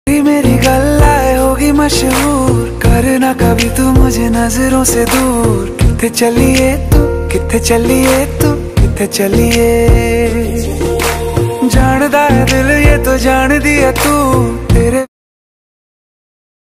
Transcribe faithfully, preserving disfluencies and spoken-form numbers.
मेरी गल्लाए होगी मशहूर, करना कभी तू मुझे नजरों से दूर। किथे चलिए तू, किथे चलिए तू, किथे चलिए। जानदा है दिल ये तो जान दिया तू, तेरे